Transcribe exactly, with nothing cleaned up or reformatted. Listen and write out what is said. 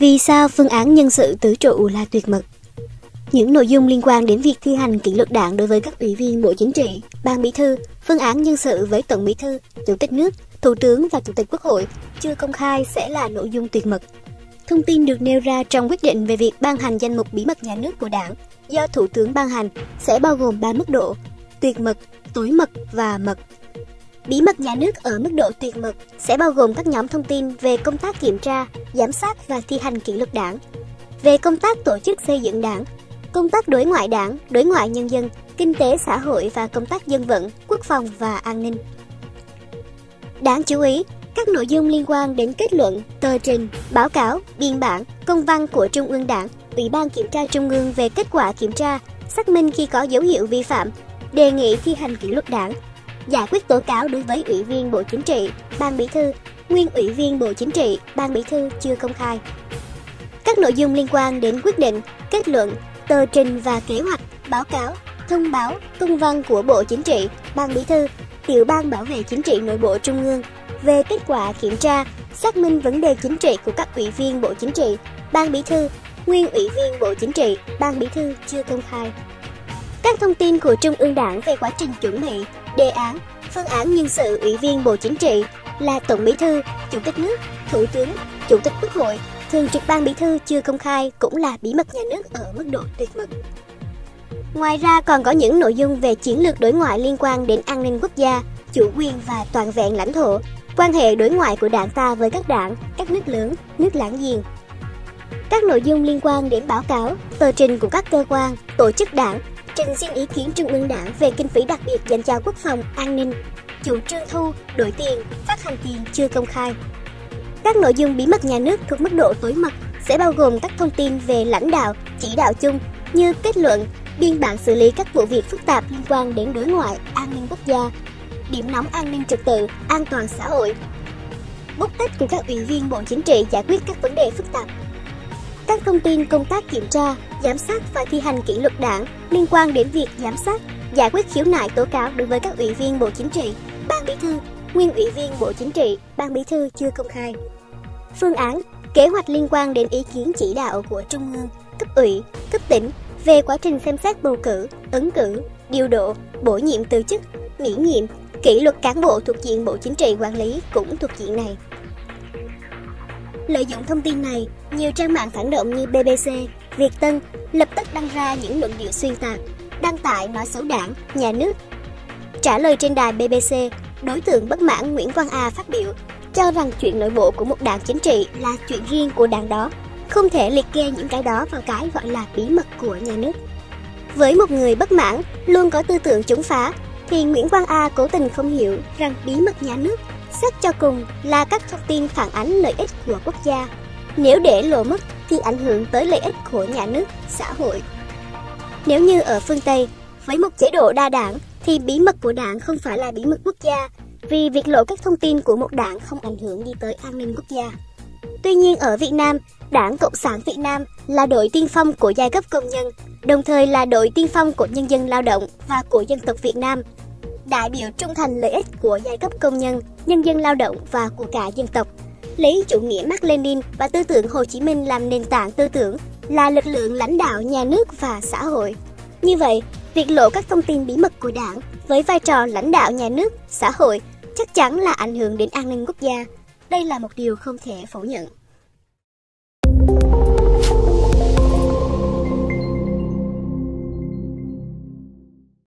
Vì sao phương án nhân sự tứ trụ là tuyệt mật? Những nội dung liên quan đến việc thi hành kỷ luật đảng đối với các ủy viên Bộ Chính trị, Ban Bí thư, phương án nhân sự với Tổng Bí thư, Chủ tịch nước, Thủ tướng và Chủ tịch Quốc hội chưa công khai sẽ là nội dung tuyệt mật. Thông tin được nêu ra trong quyết định về việc ban hành danh mục bí mật nhà nước của Đảng do Thủ tướng ban hành sẽ bao gồm ba mức độ: tuyệt mật, tối mật và mật. Bí mật nhà nước ở mức độ tuyệt mật sẽ bao gồm các nhóm thông tin về công tác kiểm tra, giám sát và thi hành kỷ luật đảng, về công tác tổ chức xây dựng đảng, công tác đối ngoại đảng, đối ngoại nhân dân, kinh tế xã hội và công tác dân vận, quốc phòng và an ninh. Đáng chú ý, các nội dung liên quan đến kết luận, tờ trình, báo cáo, biên bản, công văn của Trung ương Đảng, Ủy ban Kiểm tra Trung ương về kết quả kiểm tra, xác minh khi có dấu hiệu vi phạm, đề nghị thi hành kỷ luật đảng, giải quyết tố cáo đối với Ủy viên Bộ Chính trị, Ban Bí thư, nguyên Ủy viên Bộ Chính trị, Ban Bí thư chưa công khai. Các nội dung liên quan đến quyết định, kết luận, tờ trình và kế hoạch, báo cáo, thông báo, công văn của Bộ Chính trị, Ban Bí thư, Tiểu ban Bảo vệ Chính trị Nội bộ Trung ương về kết quả kiểm tra, xác minh vấn đề chính trị của các Ủy viên Bộ Chính trị, Ban Bí thư, nguyên Ủy viên Bộ Chính trị, Ban Bí thư chưa công khai. Các thông tin của Trung ương Đảng về quá trình chuẩn bị, đề án, phương án nhân sự Ủy viên Bộ Chính trị là Tổng Bí thư, Chủ tịch nước, Thủ tướng, Chủ tịch Quốc hội, Thường trực Ban Bí thư chưa công khai cũng là bí mật nhà nước ở mức độ tuyệt mật. Ngoài ra còn có những nội dung về chiến lược đối ngoại liên quan đến an ninh quốc gia, chủ quyền và toàn vẹn lãnh thổ, quan hệ đối ngoại của Đảng ta với các đảng, các nước lớn, nước láng giềng. Các nội dung liên quan đến báo cáo, tờ trình của các cơ quan, tổ chức đảng, trình xin ý kiến Trung ương Đảng về kinh phí đặc biệt dành cho quốc phòng, an ninh, chủ trương thu, đổi tiền, phát hành tiền chưa công khai. Các nội dung bí mật nhà nước thuộc mức độ tối mật sẽ bao gồm các thông tin về lãnh đạo, chỉ đạo chung như kết luận, biên bản xử lý các vụ việc phức tạp liên quan đến đối ngoại, an ninh quốc gia, điểm nóng an ninh trật tự, an toàn xã hội, bút tích của các ủy viên Bộ Chính trị giải quyết các vấn đề phức tạp. Các thông tin công tác kiểm tra, giám sát và thi hành kỷ luật đảng liên quan đến việc giám sát, giải quyết khiếu nại tố cáo đối với các ủy viên Bộ Chính trị, Ban Bí thư, nguyên Ủy viên Bộ Chính trị, Ban Bí thư chưa công khai. Phương án, kế hoạch liên quan đến ý kiến chỉ đạo của Trung ương, cấp ủy, cấp tỉnh về quá trình xem xét bầu cử, ứng cử, điều độ, bổ nhiệm từ chức, miễn nhiệm, kỷ luật cán bộ thuộc diện Bộ Chính trị quản lý cũng thuộc diện này. Lợi dụng thông tin này, nhiều trang mạng phản động như bê bê xê, Việt Tân lập tức đăng ra những luận điệu xuyên tạc, đăng tải nói xấu đảng, nhà nước. Trả lời trên đài bê bê xê, đối tượng bất mãn Nguyễn Quang A phát biểu cho rằng chuyện nội bộ của một đảng chính trị là chuyện riêng của đảng đó, không thể liệt kê những cái đó vào cái gọi là bí mật của nhà nước. Với một người bất mãn, luôn có tư tưởng chống phá, thì Nguyễn Quang A cố tình không hiểu rằng bí mật nhà nước xét cho cùng là các thông tin phản ánh lợi ích của quốc gia. Nếu để lộ mất thì ảnh hưởng tới lợi ích của nhà nước, xã hội. Nếu như ở phương Tây, với một chế độ đa đảng, thì bí mật của đảng không phải là bí mật quốc gia, vì việc lộ các thông tin của một đảng không ảnh hưởng đi tới an ninh quốc gia. Tuy nhiên ở Việt Nam, Đảng Cộng sản Việt Nam là đội tiên phong của giai cấp công nhân, đồng thời là đội tiên phong của nhân dân lao động và của dân tộc Việt Nam. Đại biểu trung thành lợi ích của giai cấp công nhân, nhân dân lao động và của cả dân tộc. Lấy chủ nghĩa Mác Lênin và tư tưởng Hồ Chí Minh làm nền tảng tư tưởng, là lực lượng lãnh đạo nhà nước và xã hội. Như vậy, việc lộ các thông tin bí mật của đảng với vai trò lãnh đạo nhà nước, xã hội chắc chắn là ảnh hưởng đến an ninh quốc gia. Đây là một điều không thể phủ nhận.